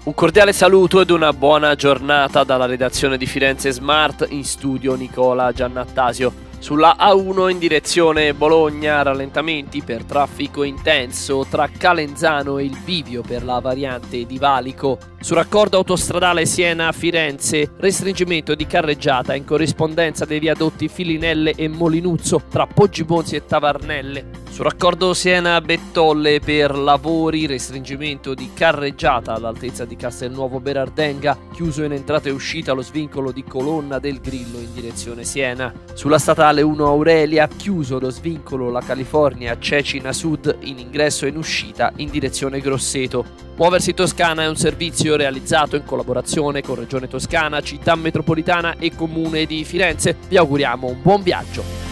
Un cordiale saluto ed una buona giornata dalla redazione di Firenze Smart, in studio Nicola Giannattasio. Sulla A1 in direzione Bologna, rallentamenti per traffico intenso tra Calenzano e il bivio per la variante di Valico. Sul raccordo autostradale Siena-Firenze, restringimento di carreggiata in corrispondenza dei viadotti Filinelle e Molinuzzo tra Poggibonsi e Tavarnelle. Sul raccordo Siena-Bettolle per lavori, restringimento di carreggiata all'altezza di Castelnuovo Berardenga, chiuso in entrata e uscita lo svincolo di Colonna del Grillo in direzione Siena. Sulla statale 1 Aurelia, chiuso lo svincolo La California Cecina Sud in ingresso e in uscita in direzione Grosseto. Muoversi Toscana è un servizio realizzato in collaborazione con Regione Toscana, Città Metropolitana e Comune di Firenze. Vi auguriamo un buon viaggio.